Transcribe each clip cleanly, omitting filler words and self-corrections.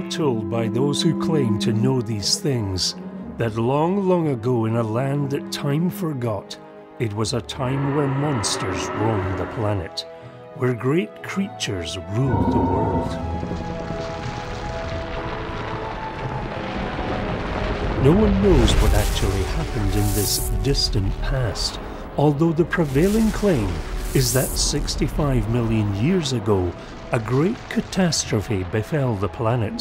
told by those who claim to know these things that long, long ago in a land that time forgot, it was a time where monsters roamed the planet, where great creatures ruled the world. No one knows what actually happened in this distant past, although the prevailing claim is that 65 million years ago, a great catastrophe befell the planet.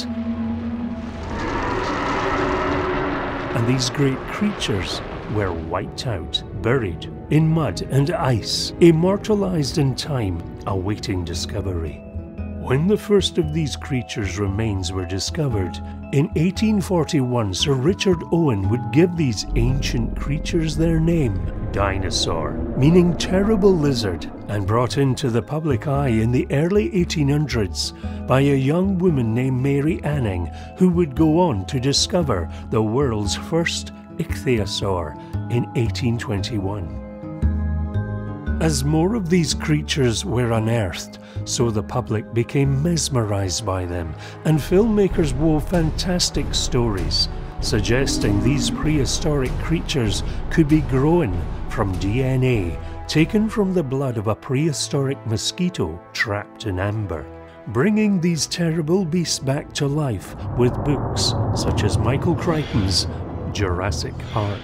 And these great creatures were wiped out, buried in mud and ice, immortalised in time, awaiting discovery. When the first of these creatures' remains were discovered, in 1841 Sir Richard Owen would give these ancient creatures their name, Dinosaur, meaning terrible lizard, and brought into the public eye in the early 1800s by a young woman named Mary Anning, who would go on to discover the world's first ichthyosaur in 1821. As more of these creatures were unearthed, so the public became mesmerised by them, and filmmakers wove fantastic stories, suggesting these prehistoric creatures could be grown from DNA taken from the blood of a prehistoric mosquito trapped in amber, bringing these terrible beasts back to life with books such as Michael Crichton's Jurassic Park.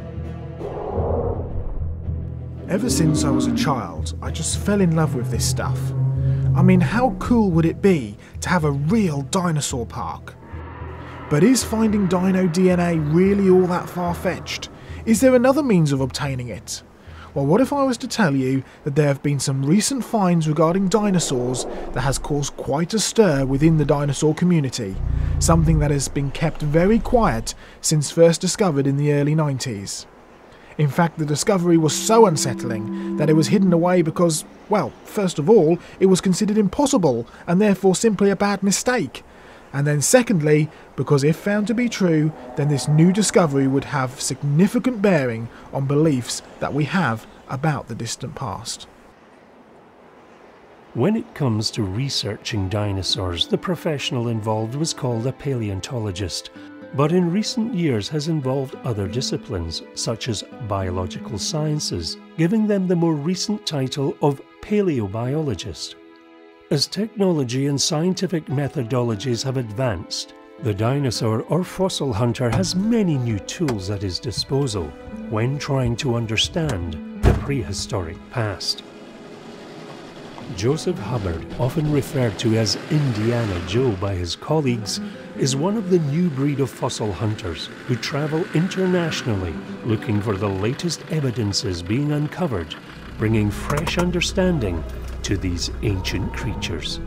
Ever since I was a child, I just fell in love with this stuff. I mean, how cool would it be to have a real dinosaur park? But is finding dino DNA really all that far-fetched? Is there another means of obtaining it? Well, what if I was to tell you that there have been some recent finds regarding dinosaurs that has caused quite a stir within the dinosaur community, something that has been kept very quiet since first discovered in the early 90s. In fact, the discovery was so unsettling that it was hidden away because, well, first of all, it was considered impossible and therefore simply a bad mistake. And then secondly, because if found to be true, then this new discovery would have significant bearing on beliefs that we have about the distant past. When it comes to researching dinosaurs, the professional involved was called a paleontologist, but in recent years has involved other disciplines, such as biological sciences, giving them the more recent title of paleobiologist. As technology and scientific methodologies have advanced, the dinosaur or fossil hunter has many new tools at his disposal when trying to understand the prehistoric past. Joseph Hubbard, often referred to as Indiana Joe by his colleagues, is one of the new breed of fossil hunters who travel internationally looking for the latest evidences being uncovered, bringing fresh understanding to these ancient creatures.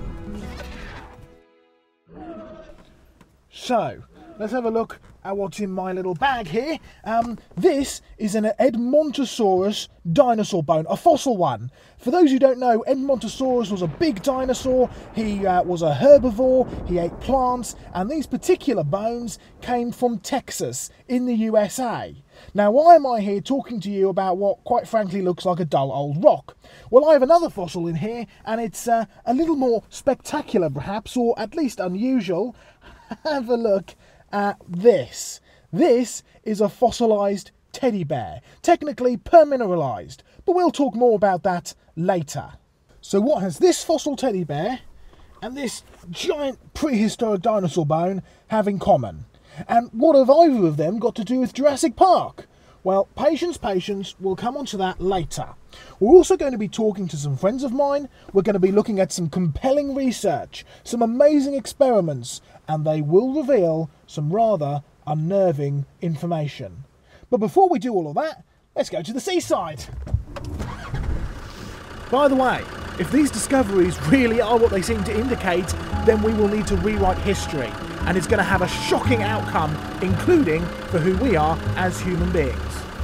So, let's have a look at what's in my little bag here. This is an Edmontosaurus dinosaur bone, a fossil one. For those who don't know, Edmontosaurus was a big dinosaur. He was a herbivore, he ate plants, and these particular bones came from Texas in the USA. Now, why am I here talking to you about what quite frankly looks like a dull old rock? Well, I have another fossil in here, and it's a little more spectacular perhaps, or at least unusual. Have a look at this. This is a fossilised teddy bear, technically permineralised, but we'll talk more about that later. So what has this fossil teddy bear and this giant prehistoric dinosaur bone have in common? And what have either of them got to do with Jurassic Park? Well, patience, we'll come on to that later. We're also going to be talking to some friends of mine. We're going to be looking at some compelling research, some amazing experiments, and they will reveal some rather unnerving information. But before we do all of that, let's go to the seaside. By the way, if these discoveries really are what they seem to indicate, then we will need to rewrite history, and it's going to have a shocking outcome, including for who we are as human beings.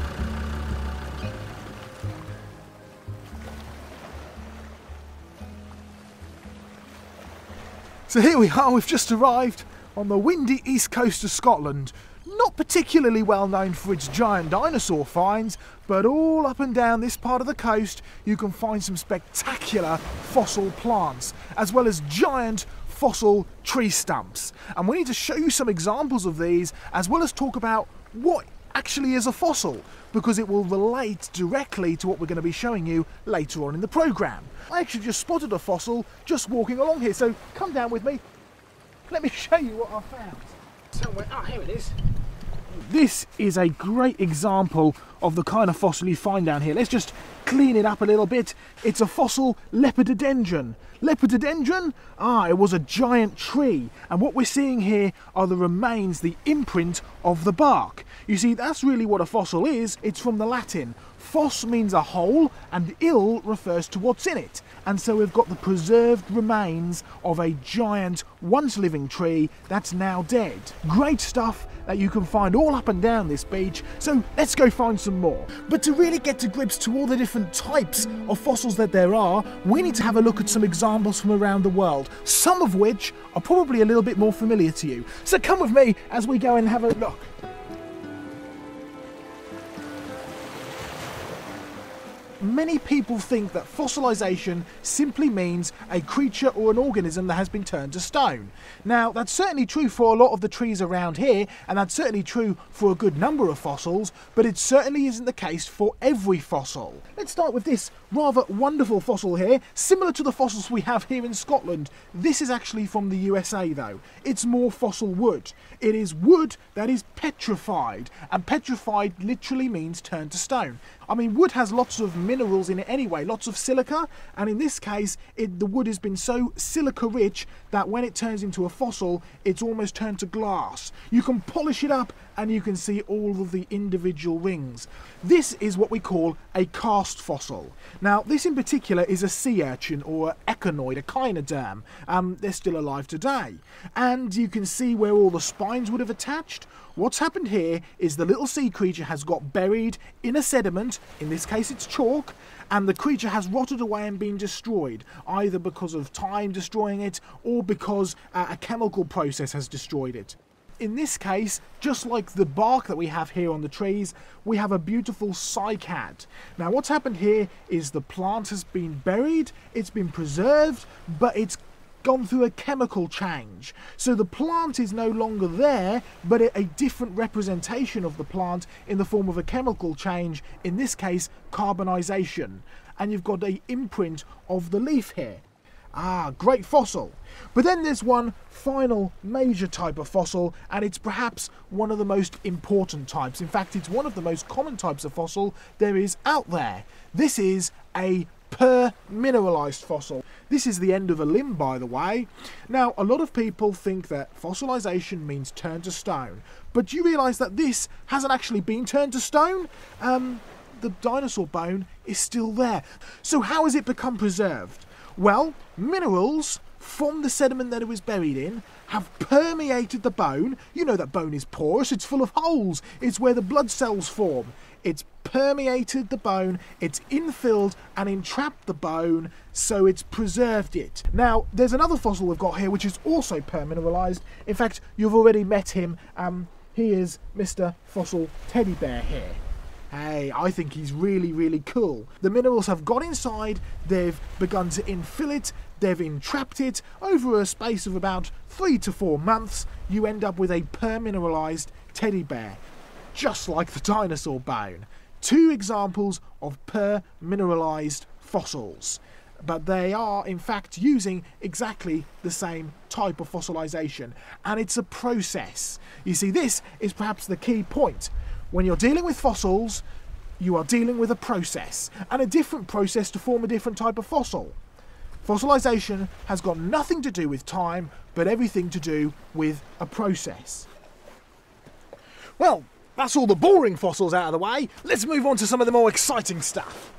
So here we are, we've just arrived on the windy east coast of Scotland. Not particularly well known for its giant dinosaur finds, but all up and down this part of the coast you can find some spectacular fossil plants, as well as giant fossil tree stumps. And we need to show you some examples of these, as well as talk about what actually is a fossil, because it will relate directly to what we're going to be showing you later on in the programme. I actually just spotted a fossil just walking along here, so come down with me. Let me show you what I found. Somewhere, here it is. This is a great example of the kind of fossil you find down here. Let's just clean it up a little bit. It's a fossil lepidodendron. Lepidodendron? It was a giant tree. And what we're seeing here are the remains, the imprint of the bark. You see, that's really what a fossil is. It's from the Latin. Fos means a hole, and il refers to what's in it. And so we've got the preserved remains of a giant, once living tree that's now dead. Great stuff that you can find all up and down this beach, so let's go find some more. But to really get to grips to all the different types of fossils that there are, we need to have a look at some examples from around the world, some of which are probably a little bit more familiar to you. So come with me as we go and have a look. Many people think that fossilisation simply means a creature or an organism that has been turned to stone. Now, that's certainly true for a lot of the trees around here, and that's certainly true for a good number of fossils, but it certainly isn't the case for every fossil. Let's start with this rather wonderful fossil here, similar to the fossils we have here in Scotland. This is actually from the USA though. It's more fossil wood. It is wood that is petrified, and petrified literally means turned to stone. I mean, wood has lots of minerals in it anyway, lots of silica, and in this case the wood has been so silica rich that when it turns into a fossil it's almost turned to glass. You can polish it up and you can see all of the individual rings. This is what we call a cast fossil. Now this in particular is a sea urchin or echinoid, a chynoderm. They're still alive today, and you can see where all the spines would have attached. What's happened here is the little sea creature has got buried in a sediment, in this case it's chalk, and the creature has rotted away and been destroyed, either because of time destroying it or because a chemical process has destroyed it. In this case, just like the bark that we have here on the trees, we have a beautiful cycad. Now what's happened here is the plant has been buried, it's been preserved, but it's gone through a chemical change. So the plant is no longer there, but a different representation of the plant in the form of a chemical change, in this case carbonisation. And you've got an imprint of the leaf here. Great fossil. But then there's one final major type of fossil, and it's perhaps one of the most important types. In fact, it's one of the most common types of fossil there is out there. This is a per-mineralised fossil. This is the end of a limb, by the way. Now, a lot of people think that fossilisation means turned to stone, but do you realise that this hasn't actually been turned to stone? The dinosaur bone is still there. So how has it become preserved? Well, minerals from the sediment that it was buried in have permeated the bone. You know that bone is porous, it's full of holes, it's where the blood cells form. It's permeated the bone, it's infilled and entrapped the bone, so it's preserved it. Now, there's another fossil we've got here which is also permineralised. In fact, you've already met him. He is Mr. Fossil Teddy Bear here. Hey, I think he's really, really cool. The minerals have got inside, they've begun to infill it, they've entrapped it. Over a space of about 3 to 4 months, you end up with a permineralised teddy bear, just like the dinosaur bone. Two examples of permineralised fossils. But they are, in fact, using exactly the same type of fossilisation. And it's a process. You see, this is perhaps the key point. When you're dealing with fossils, you are dealing with a process, and a different process to form a different type of fossil. Fossilisation has got nothing to do with time, but everything to do with a process. Well, that's all the boring fossils out of the way. Let's move on to some of the more exciting stuff.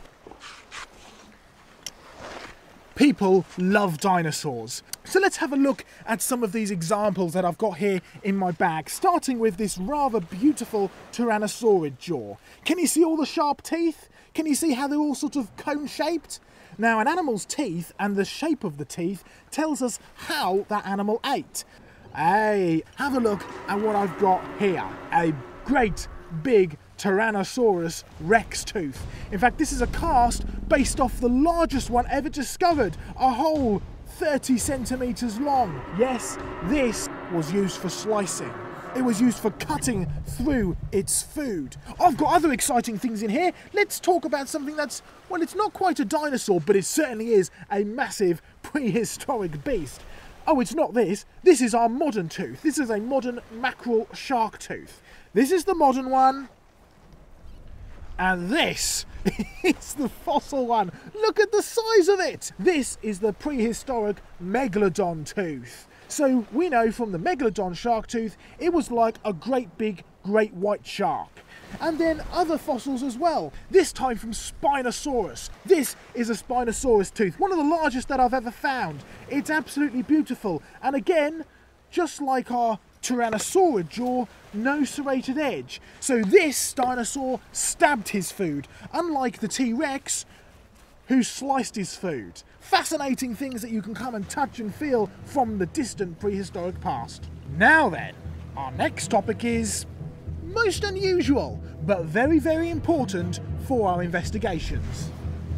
People love dinosaurs. So let's have a look at some of these examples that I've got here in my bag, starting with this rather beautiful tyrannosaurid jaw. Can you see all the sharp teeth? Can you see how they're all sort of cone-shaped? Now, an animal's teeth and the shape of the teeth tells us how that animal ate. Hey, have a look at what I've got here. A great big Tyrannosaurus Rex tooth. In fact, this is a cast based off the largest one ever discovered, a whole 30 centimetres long. Yes, this was used for slicing. It was used for cutting through its food. I've got other exciting things in here. Let's talk about something that's, well, it's not quite a dinosaur, but it certainly is a massive prehistoric beast. Oh, it's not this. This is our modern tooth. This is a modern mackerel shark tooth. This is the modern one. And this is the fossil one. Look at the size of it. This is the prehistoric megalodon tooth. So we know from the megalodon shark tooth, it was like a great big great white shark. And then other fossils as well, this time from Spinosaurus. This is a Spinosaurus tooth, one of the largest that I've ever found. It's absolutely beautiful. And again, just like our Tyrannosaurid jaw, no serrated edge. So this dinosaur stabbed his food, unlike the T-Rex, who sliced his food. Fascinating things that you can come and touch and feel from the distant prehistoric past. Now then, our next topic is most unusual, but very, very important for our investigations.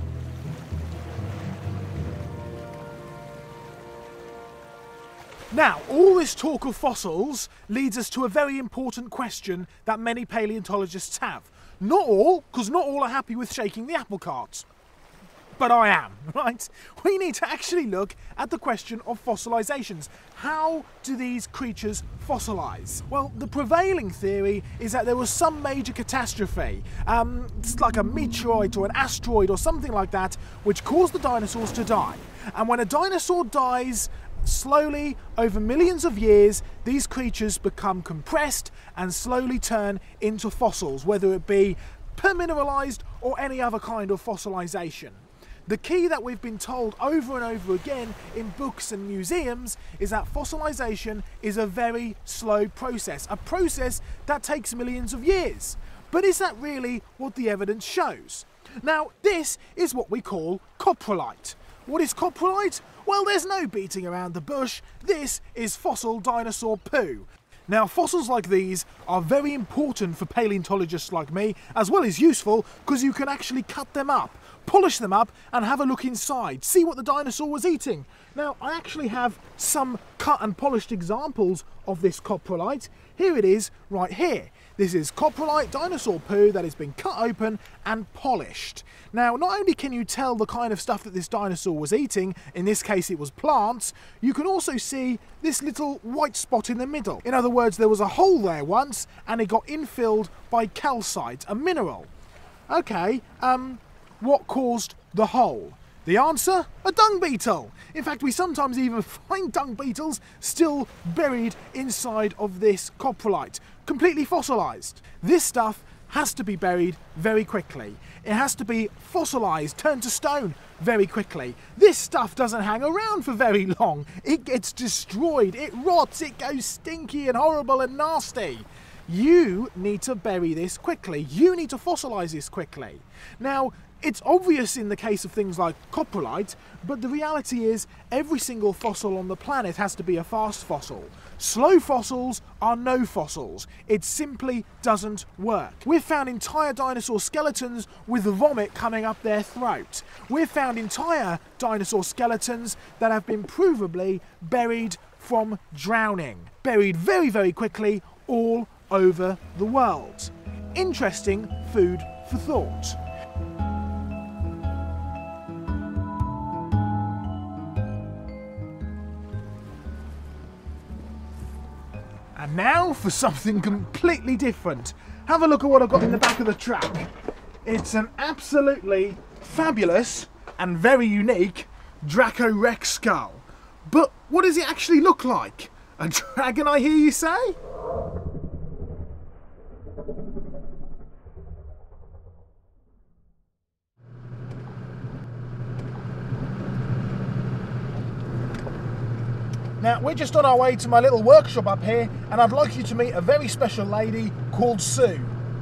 Now, all this talk of fossils leads us to a very important question that many paleontologists have. Not all, because not all are happy with shaking the apple cart. But I am, right? We need to actually look at the question of fossilizations. How do these creatures fossilize? Well, the prevailing theory is that there was some major catastrophe, it's like a meteorite or an asteroid or something like that, which caused the dinosaurs to die. And when a dinosaur dies slowly over millions of years, these creatures become compressed and slowly turn into fossils, whether it be permineralized or any other kind of fossilization. The key that we've been told over and over again in books and museums is that fossilization is a very slow process, a process that takes millions of years. But is that really what the evidence shows? Now, this is what we call coprolite. What is coprolite? Well, there's no beating around the bush. This is fossil dinosaur poo. Now, fossils like these are very important for paleontologists like me, as well as useful because you can actually cut them up, polish them up and have a look inside, see what the dinosaur was eating. Now, I actually have some cut and polished examples of this coprolite. Here it is right here. This is coprolite dinosaur poo that has been cut open and polished. Now, not only can you tell the kind of stuff that this dinosaur was eating, in this case it was plants, you can also see this little white spot in the middle. In other words, there was a hole there once and it got infilled by calcite, a mineral. Okay, what caused the hole? The answer? A dung beetle. In fact, we sometimes even find dung beetles still buried inside of this coprolite, completely fossilized. This stuff has to be buried very quickly. It has to be fossilized, turned to stone very quickly. This stuff doesn't hang around for very long. It gets destroyed, it rots, it goes stinky and horrible and nasty. You need to bury this quickly. You need to fossilize this quickly. Now, it's obvious in the case of things like coprolite, but the reality is every single fossil on the planet has to be a fast fossil. Slow fossils are no fossils. It simply doesn't work. We've found entire dinosaur skeletons with vomit coming up their throat. We've found entire dinosaur skeletons that have been provably buried from drowning. Buried very, very quickly all over the world. Interesting food for thought. And now for something completely different. Have a look at what I've got in the back of the truck. It's an absolutely fabulous and very unique Draco-Rex skull. But what does it actually look like? A dragon, I hear you say? Now, we're just on our way to my little workshop up here, and I'd like you to meet a very special lady called Sue.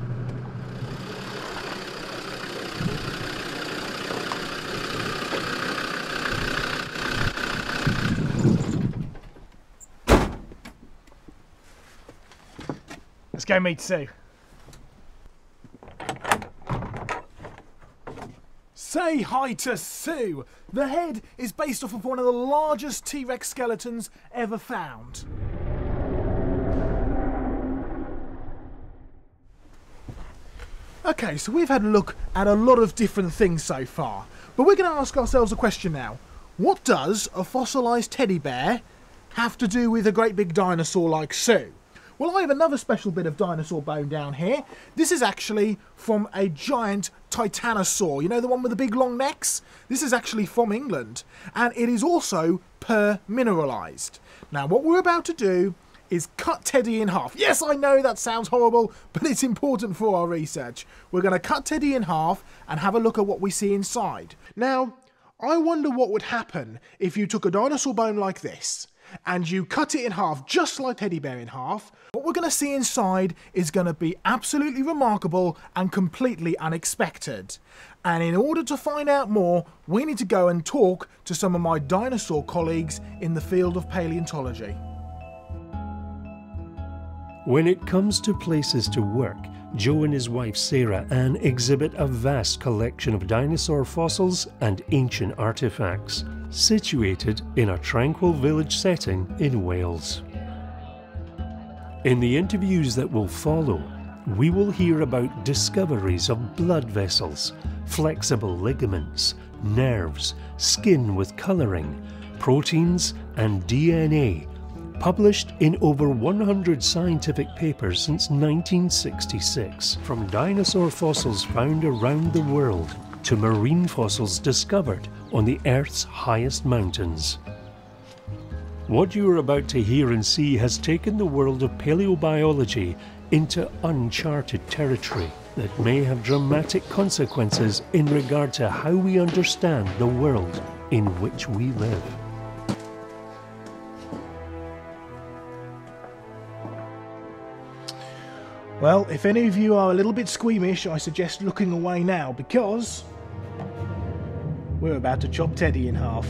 Let's go meet Sue. Say hi to Sue! The head is based off of one of the largest T-Rex skeletons ever found. Okay, so we've had a look at a lot of different things so far, but we're going to ask ourselves a question now. What does a fossilised teddy bear have to do with a great big dinosaur like Sue? Well, I have another special bit of dinosaur bone down here. This is actually from a giant titanosaur. You know, the one with the big long necks? This is actually from England. And it is also permineralised. Now, what we're about to do is cut Teddy in half. Yes, I know that sounds horrible, but it's important for our research. We're going to cut Teddy in half and have a look at what we see inside. Now, I wonder what would happen if you took a dinosaur bone like this and you cut it in half, just like teddy bear in half. What we're going to see inside is going to be absolutely remarkable and completely unexpected. And in order to find out more, we need to go and talk to some of my dinosaur colleagues in the field of paleontology. When it comes to places to work, Joe and his wife Sarah Ann exhibit a vast collection of dinosaur fossils and ancient artifacts, situated in a tranquil village setting in Wales. In the interviews that will follow, we will hear about discoveries of blood vessels, flexible ligaments, nerves, skin with colouring, proteins and DNA, published in over 100 scientific papers since 1966, from dinosaur fossils found around the world to marine fossils discovered on the Earth's highest mountains. What you are about to hear and see has taken the world of paleobiology into uncharted territory that may have dramatic consequences in regard to how we understand the world in which we live. Well, if any of you are a little bit squeamish, I suggest looking away now, because we're about to chop Teddy in half.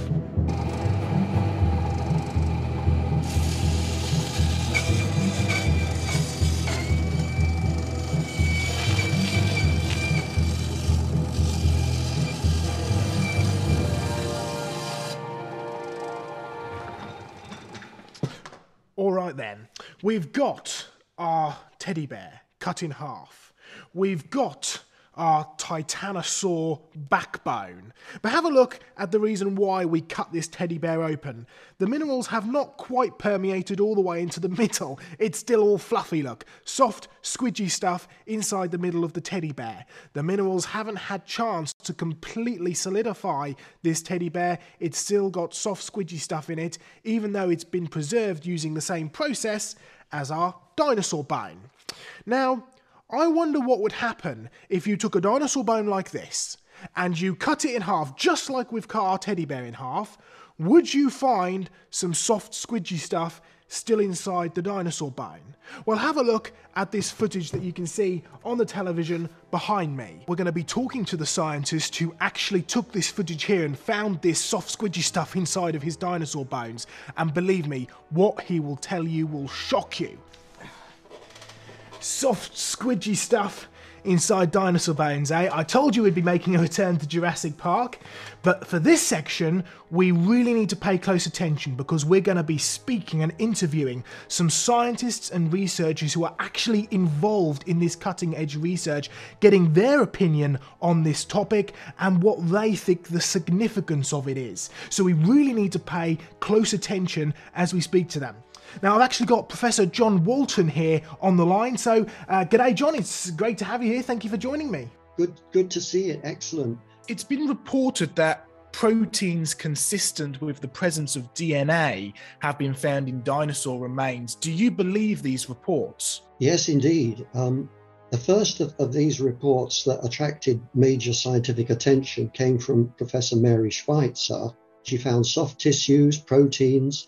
All right then, we've got our teddy bear cut in half. We've got our titanosaur backbone. But have a look at the reason why we cut this teddy bear open. The minerals have not quite permeated all the way into the middle. It's still all fluffy, look. Soft, squidgy stuff inside the middle of the teddy bear. The minerals haven't had chance to completely solidify this teddy bear. It's still got soft, squidgy stuff in it, even though it's been preserved using the same process as our dinosaur bone. Now, I wonder what would happen if you took a dinosaur bone like this and you cut it in half, just like we've cut our teddy bear in half. Would you find some soft, squidgy stuff still inside the dinosaur bone? Well, have a look at this footage that you can see on the television behind me. We're going to be talking to the scientist who actually took this footage here and found this soft, squidgy stuff inside of his dinosaur bones. And believe me, what he will tell you will shock you. Soft, squidgy stuff inside dinosaur bones, eh? I told you we'd be making a return to Jurassic Park, but for this section, we really need to pay close attention because we're going to be speaking and interviewing some scientists and researchers who are actually involved in this cutting-edge research, getting their opinion on this topic and what they think the significance of it is. So we really need to pay close attention as we speak to them. Now, I've actually got Professor John Walton here on the line. So, g'day, John. It's great to have you here. Thank you for joining me. Good to see it. Excellent. It's been reported that proteins consistent with the presence of DNA have been found in dinosaur remains. Do you believe these reports? Yes, indeed. The first of these reports that attracted major scientific attention came from Professor Mary Schweitzer. She found soft tissues, proteins,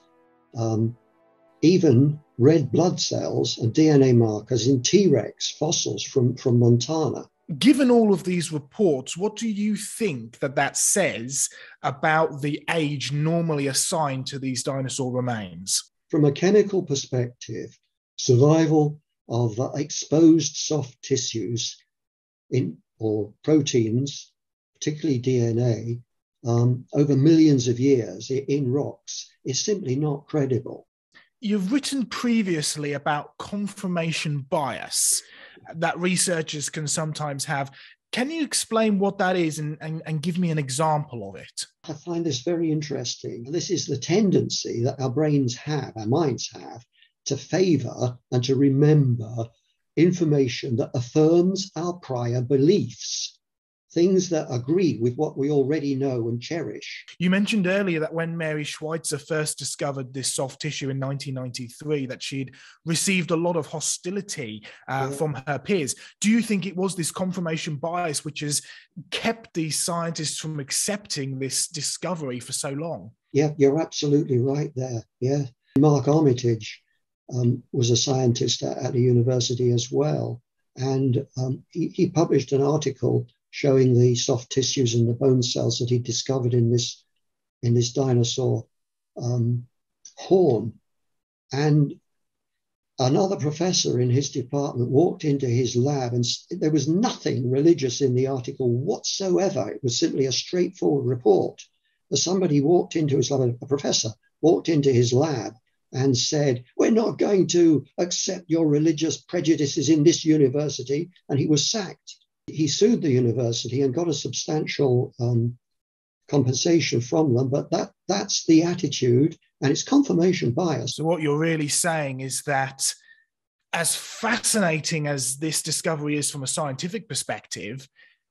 even red blood cells and DNA markers in T-Rex fossils from Montana. Given all of these reports, what do you think that says about the age normally assigned to these dinosaur remains? From a chemical perspective, survival of exposed soft tissues or proteins particularly DNA, over millions of years in rocks is simply not credible. You've written previously about confirmation bias that researchers can sometimes have. Can you explain what that is and give me an example of it? I find this very interesting. This is the tendency that our brains have, our minds have, to favour and to remember information that affirms our prior beliefs, things that agree with what we already know and cherish. You mentioned earlier that when Mary Schweitzer first discovered this soft tissue in 1993, that she'd received a lot of hostility from her peers. Do you think it was this confirmation bias which has kept these scientists from accepting this discovery for so long? Yeah, you're absolutely right there. Yeah. Mark Armitage was a scientist at a university as well. And he published an article showing the soft tissues and the bone cells that he discovered in this dinosaur horn. And another professor in his department walked into his lab, and there was nothing religious in the article whatsoever. It was simply a straightforward report. But somebody walked into his lab, a professor walked into his lab and said, "We're not going to accept your religious prejudices in this university," and he was sacked. He sued the university and got a substantial compensation from them, but that's the attitude, and it's confirmation bias. So what you're really saying is that as fascinating as this discovery is from a scientific perspective,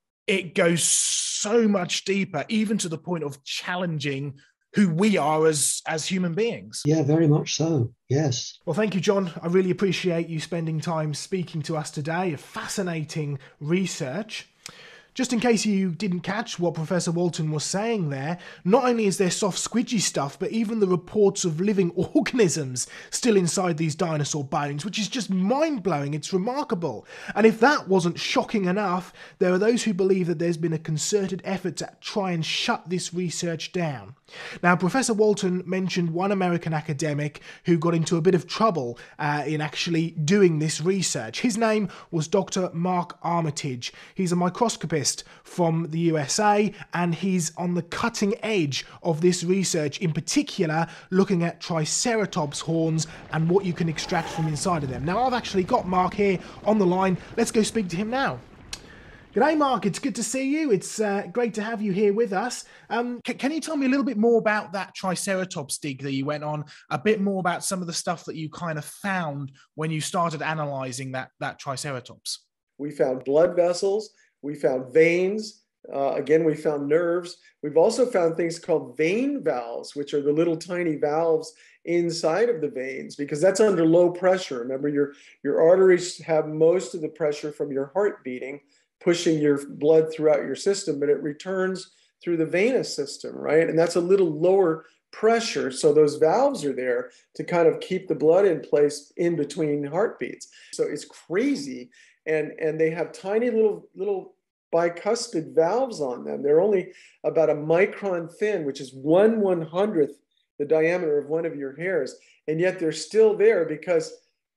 it goes so much deeper, even to the point of challenging who we are as human beings. Yeah, very much so. Yes. Well, thank you, John. I really appreciate you spending time speaking to us today. A fascinating research. Just in case you didn't catch what Professor Walton was saying there, not only is there soft squidgy stuff, but even the reports of living organisms still inside these dinosaur bones, which is just mind-blowing. It's remarkable. And if that wasn't shocking enough, there are those who believe that there's been a concerted effort to try and shut this research down. Now, Professor Walton mentioned one American academic who got into a bit of trouble in actually doing this research. His name was Dr. Mark Armitage. He's a microscopist from the USA, and he's on the cutting edge of this research, in particular looking at Triceratops horns and what you can extract from inside of them. Now, I've actually got Mark here on the line. Let's go speak to him now. G'day, Mark. It's good to see you. It's great to have you here with us. Can you tell me a little bit more about that Triceratops dig that you went on, a bit more about some of the stuff that you kind of found when you started analysing that Triceratops? We found blood vessels. We found veins. Again, we found nerves. We've also found things called vein valves, which are the little tiny valves inside of the veins, because that's under low pressure. Remember, your arteries have most of the pressure from your heart beating, pushing your blood throughout your system, but it returns through the venous system, right? And that's a little lower pressure. So those valves are there to kind of keep the blood in place in between heartbeats. So it's crazy. And they have tiny little bicuspid valves on them. They're only about a micron thin, which is 1/100th the diameter of one of your hairs. And yet they're still there because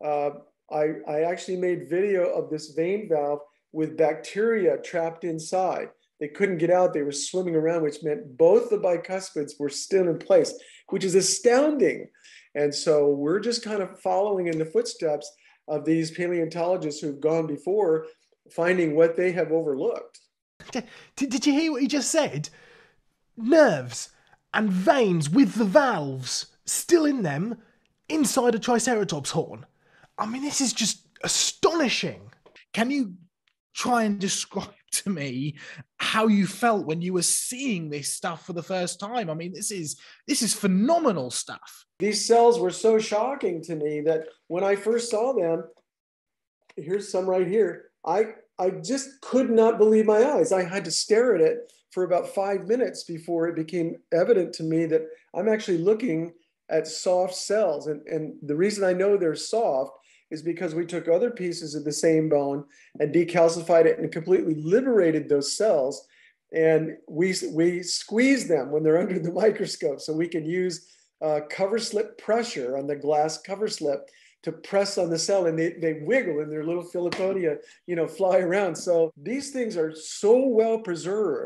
I actually made video of this vein valve with bacteria trapped inside. They couldn't get out. They were swimming around, which meant both the bicuspids were still in place, which is astounding. And so we're just kind of following in the footsteps of these paleontologists who've gone before, finding what they have overlooked. Did you hear what he just said? Nerves and veins with the valves still in them inside a Triceratops horn. I mean, this is just astonishing. Can you try and describe to me how you felt when you were seeing this stuff for the first time? I mean, this is phenomenal stuff. These cells were so shocking to me that when I first saw them, here's some right here, I just could not believe my eyes. I had to stare at it for about 5 minutes before it became evident to me that I'm actually looking at soft cells. And the reason I know they're soft is because we took other pieces of the same bone and decalcified it and completely liberated those cells. And we squeeze them when they're under the microscope. So we can use cover slip pressure on the glass cover slip to press on the cell, and they wiggle and their little Philippodia, fly around. So these things are so well preserved.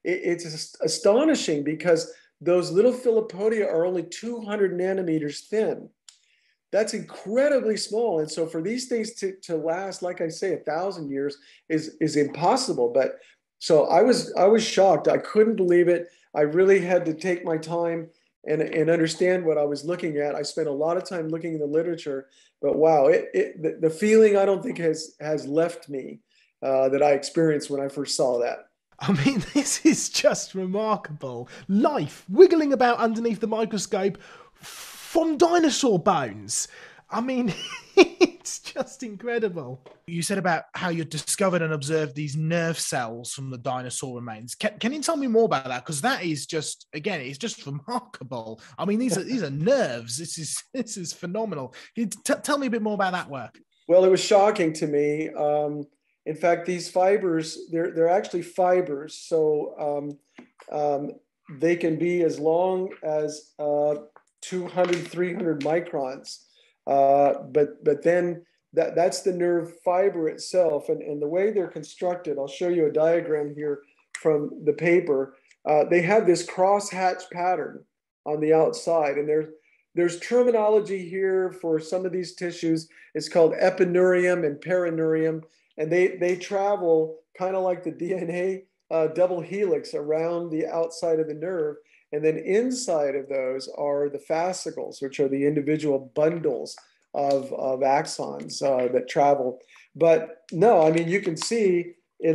it's astonishing because those little Philopodia are only 200 nanometers thin. That's incredibly small. And so for these things to last, like I say, 1,000 years is impossible. But so I was shocked. I couldn't believe it. I really had to take my time and understand what I was looking at. I spent a lot of time looking in the literature, but wow, the feeling I don't think has left me that I experienced when I first saw that. I mean, this is just remarkable. Life wiggling about underneath the microscope from dinosaur bones. I mean, it's just incredible. You said about how you discovered and observed these nerve cells from the dinosaur remains. Can you tell me more about that? Because that is just, again, it's just remarkable. I mean, these are nerves. This is phenomenal. Can you tell me a bit more about that work? Well, it was shocking to me. In fact, these fibers, they're actually fibers. So they can be as long as 200, 300 microns. But then that's the nerve fiber itself. And the way they're constructed, I'll show you a diagram here from the paper. They have this crosshatch pattern on the outside. And there's terminology here for some of these tissues. It's called epineurium and perineurium. And they travel kind of like the DNA double helix around the outside of the nerve. And then inside of those are the fascicles, which are the individual bundles of axons that travel. But no, I mean, you can see in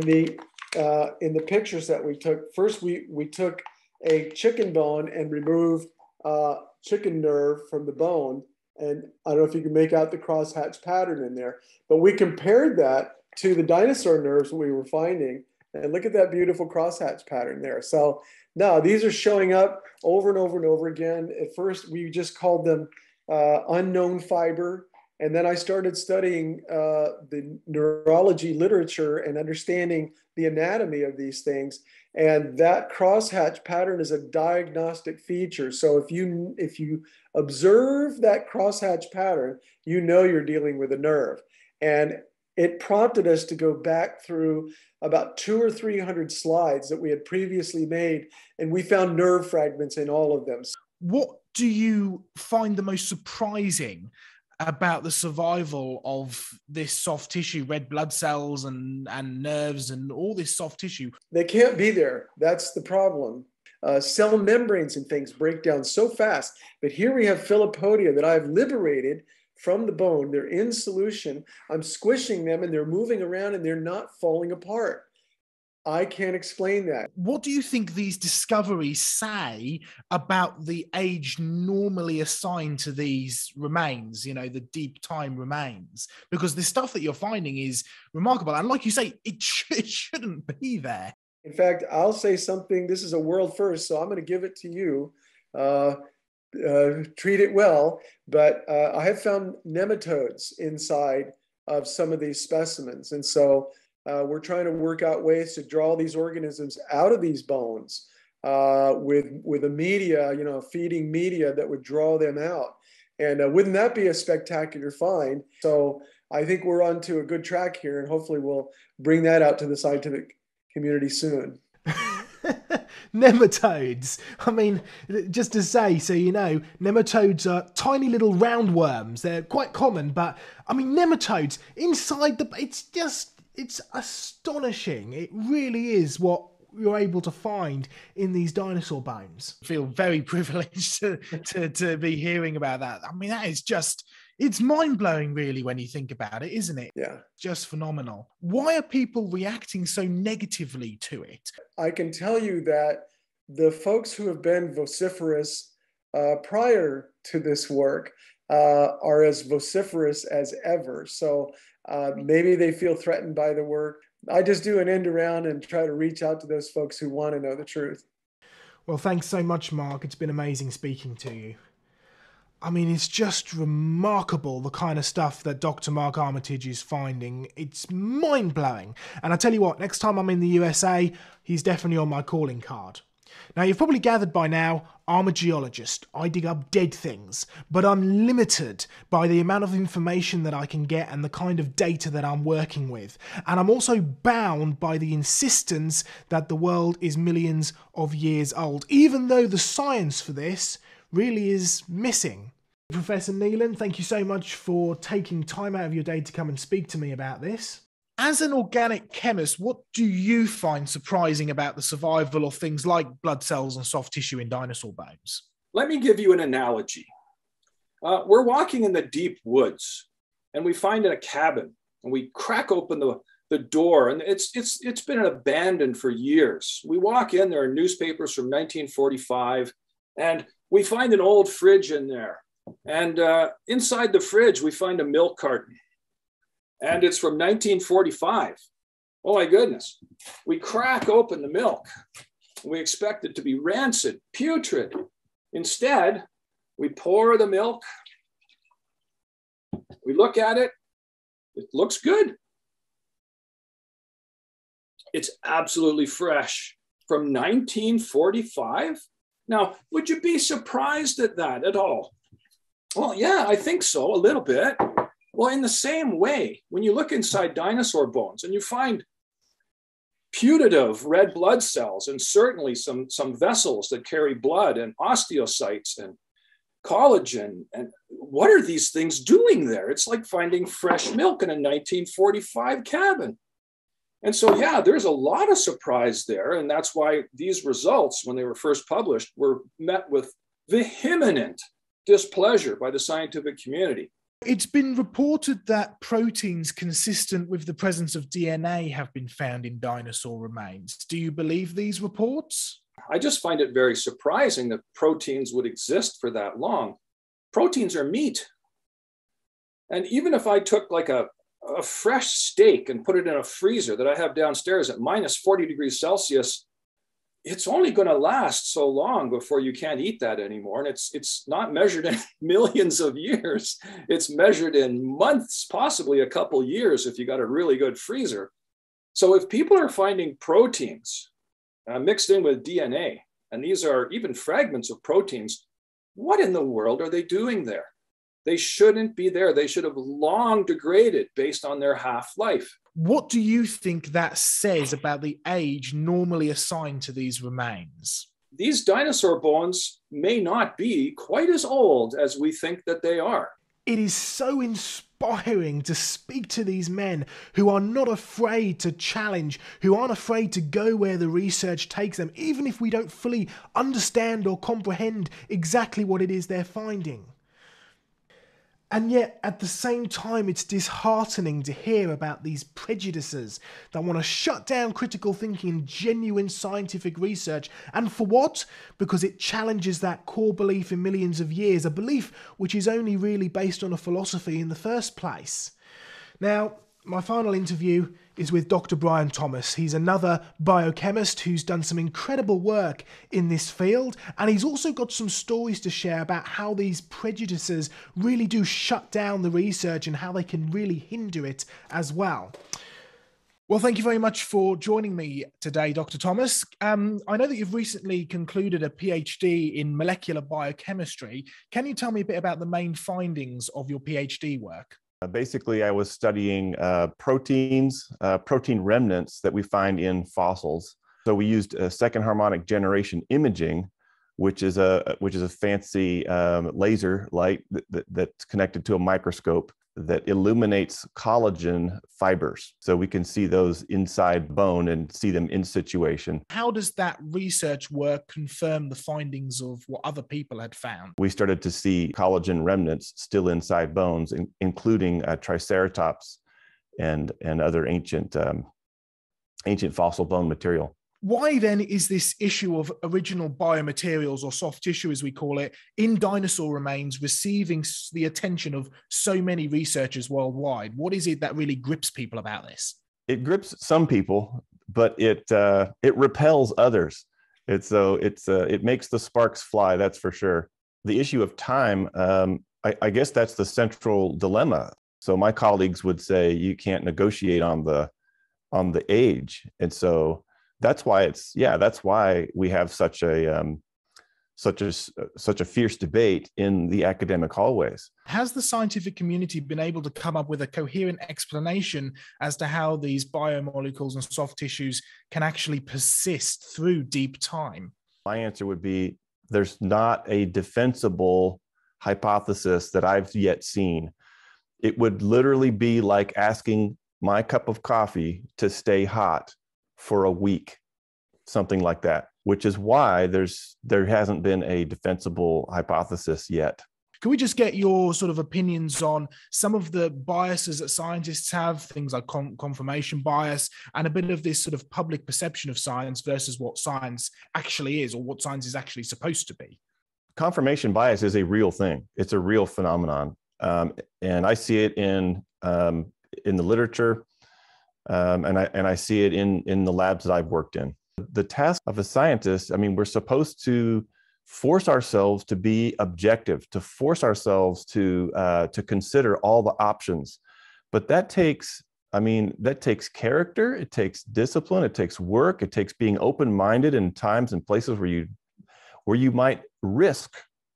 the pictures that we took, first we took a chicken bone and removed chicken nerve from the bone. And I don't know if you can make out the crosshatch pattern in there, but we compared that to the dinosaur nerves we were finding. And look at that beautiful crosshatch pattern there. So no, these are showing up over and over and over again. At first, we just called them unknown fiber. And then I started studying the neurology literature and understanding the anatomy of these things. And that crosshatch pattern is a diagnostic feature. So if you observe that crosshatch pattern, you know you're dealing with a nerve. And it prompted us to go back through about 200 or 300 slides that we had previously made, and we found nerve fragments in all of them. What do you find the most surprising about the survival of this soft tissue, red blood cells and nerves and all this soft tissue? They can't be there. That's the problem. Cell membranes and things break down so fast. But here we have Philopodia that I've liberated from the bone. They're in solution. I'm squishing them and they're moving around and they're not falling apart. I can't explain that. What do you think these discoveries say about the age normally assigned to these remains, the deep time remains? Because the stuff that you're finding is remarkable. And like you say, it shouldn't be there. In fact, I'll say something. This is a world first, so I'm going to give it to you. Treat it well, but I have found nematodes inside of some of these specimens. And so we're trying to work out ways to draw these organisms out of these bones with a media, feeding media that would draw them out. And wouldn't that be a spectacular find? So I think we're onto a good track here, and hopefully we'll bring that out to the scientific community soon. Nematodes. I mean, just to say, so you know, nematodes are tiny little roundworms. They're quite common, but I mean, nematodes inside it's astonishing. It really is what you're able to find in these dinosaur bones. I feel very privileged to be hearing about that. I mean, that is it's mind-blowing really when you think about it, isn't it? Yeah. Just phenomenal. Why are people reacting so negatively to it? I can tell you that the folks who have been vociferous prior to this work are as vociferous as ever. So maybe they feel threatened by the work. I just do an end around and try to reach out to those folks who want to know the truth. Well, thanks so much, Mark. It's been amazing speaking to you. I mean, it's just remarkable, the kind of stuff that Dr. Mark Armitage is finding. It's mind-blowing. And I tell you what, next time I'm in the USA, he's definitely on my calling card. Now, you've probably gathered by now, I'm a geologist. I dig up dead things, but I'm limited by the amount of information that I can get and the kind of data that I'm working with. And I'm also bound by the insistence that the world is millions of years old, even though the science for this really is missing. Professor Neelan, thank you so much for taking time out of your day to come and speak to me about this. As an organic chemist, what do you find surprising about the survival of things like blood cells and soft tissue in dinosaur bones? Let me give you an analogy. We're walking in the deep woods and we find a cabin and we crack open the door, and it's been abandoned for years. We walk in, there are newspapers from 1945, and we find an old fridge in there. And inside the fridge, we find a milk carton. And it's from 1945. Oh my goodness. We crack open the milk. We expect it to be rancid, putrid. Instead, we pour the milk. We look at it. It looks good. It's absolutely fresh from 1945. Now, would you be surprised at that at all? Well, yeah, I think so, a little bit. Well, in the same way, when you look inside dinosaur bones and you find putative red blood cells and certainly some vessels that carry blood and osteocytes and collagen, and what are these things doing there? It's like finding fresh milk in a 1945 cabin. And so, yeah, there's a lot of surprise there. And that's why these results, when they were first published, were met with vehement displeasure by the scientific community. It's been reported that proteins consistent with the presence of DNA have been found in dinosaur remains. Do you believe these reports? I just find it very surprising that proteins would exist for that long. Proteins are meat. And even if I took like a fresh steak and put it in a freezer that I have downstairs at minus 40 degrees Celsius, it's only going to last so long before you can't eat that anymore. And it's not measured in millions of years. It's measured in months, possibly a couple years if you got a really good freezer. So if people are finding proteins mixed in with DNA, and these are even fragments of proteins, what in the world are they doing there? They shouldn't be there. They should have long degraded based on their half-life. What do you think that says about the age normally assigned to these remains? These dinosaur bones may not be quite as old as we think that they are. It is so inspiring to speak to these men who are not afraid to challenge, who aren't afraid to go where the research takes them, even if we don't fully understand or comprehend exactly what it is they're finding. And yet, at the same time, it's disheartening to hear about these prejudices that want to shut down critical thinking and genuine scientific research. And for what? Because it challenges that core belief in millions of years, a belief which is only really based on a philosophy in the first place. Now, my final interview is with Dr. Brian Thomas. He's another biochemist who's done some incredible work in this field, and he's also got some stories to share about how these prejudices really do shut down the research and how they can really hinder it as well. Well, thank you very much for joining me today, Dr. Thomas. I know that you've recently concluded a PhD in molecular biochemistry. Can you tell me a bit about the main findings of your PhD work? Basically, I was studying proteins, protein remnants that we find in fossils. So we used second harmonic generation imaging, which is a fancy laser light that's connected to a microscope that illuminates collagen fibers. So we can see those inside bone and see them in situation. How does that research work confirm the findings of what other people had found? We started to see collagen remnants still inside bones, including Triceratops and other ancient fossil bone material. Why then is this issue of original biomaterials, or soft tissue as we call it, in dinosaur remains receiving the attention of so many researchers worldwide? What is it that really grips people about this? It grips some people, but it repels others. It makes the sparks fly, that's for sure. The issue of time, I guess that's the central dilemma. So my colleagues would say you can't negotiate on the age, and so That's why we have such a fierce debate in the academic hallways. Has the scientific community been able to come up with a coherent explanation as to how these biomolecules and soft tissues can actually persist through deep time? My answer would be there's not a defensible hypothesis that I've yet seen. It would literally be like asking my cup of coffee to stay hot for a week, something like that, which is why there hasn't been a defensible hypothesis yet. Can we just get your sort of opinions on some of the biases that scientists have, things like confirmation bias, and a bit of this sort of public perception of science versus what science actually is, or what science is actually supposed to be? Confirmation bias is a real thing. It's a real phenomenon. And I see it in the literature, and I see it in the labs that I've worked in. The task of a scientist, we're supposed to force ourselves to be objective, to force ourselves to consider all the options. But that takes character, it takes discipline, it takes work, it takes being open-minded in times and places where you might risk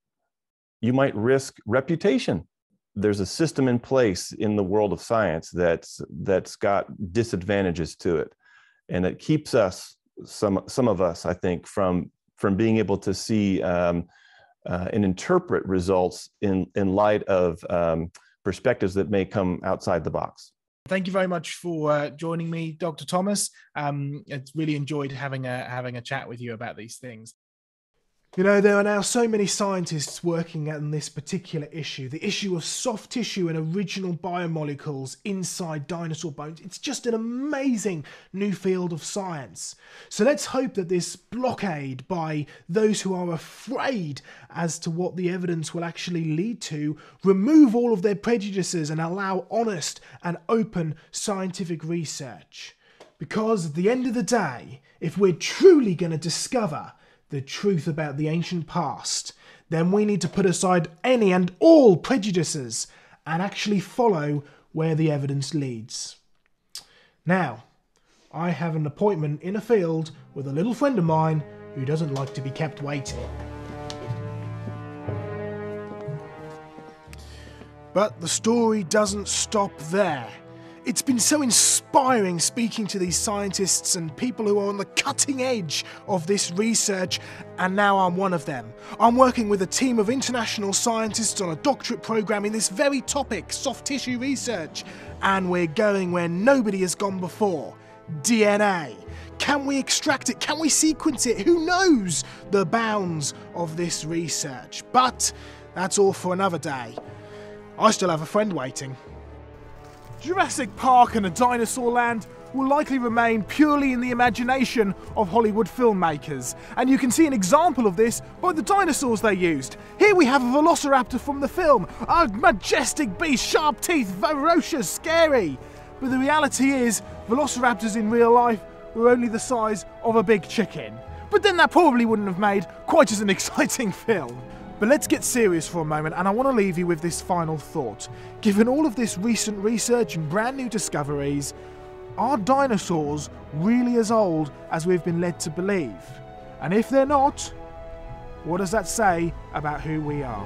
reputation. There's a system in place in the world of science that's got disadvantages to it, and it keeps us, some of us, I think, from being able to see and interpret results in light of perspectives that may come outside the box. Thank you very much for joining me, Dr. Thomas. It's really enjoyed having a chat with you about these things. You know, there are now so many scientists working on this particular issue, the issue of soft tissue and original biomolecules inside dinosaur bones. It's just an amazing new field of science. So let's hope that this blockade by those who are afraid as to what the evidence will actually lead to remove all of their prejudices and allow honest and open scientific research. Because at the end of the day, if we're truly going to discover the truth about the ancient past, then we need to put aside any and all prejudices and actually follow where the evidence leads. Now, I have an appointment in a field with a little friend of mine who doesn't like to be kept waiting. But the story doesn't stop there. It's been so inspiring speaking to these scientists and people who are on the cutting edge of this research, and now I'm one of them. I'm working with a team of international scientists on a doctorate program in this very topic, soft tissue research, and we're going where nobody has gone before: DNA. Can we extract it? Can we sequence it? Who knows the bounds of this research? But that's all for another day. I still have a friend waiting. Jurassic Park and a dinosaur land will likely remain purely in the imagination of Hollywood filmmakers, and you can see an example of this by the dinosaurs they used. Here we have a velociraptor from the film, a majestic beast, sharp teeth, ferocious, scary. But the reality is, velociraptors in real life were only the size of a big chicken. But then that probably wouldn't have made quite as an exciting film. But let's get serious for a moment, and I want to leave you with this final thought. Given all of this recent research and brand new discoveries, are dinosaurs really as old as we've been led to believe? And if they're not, what does that say about who we are?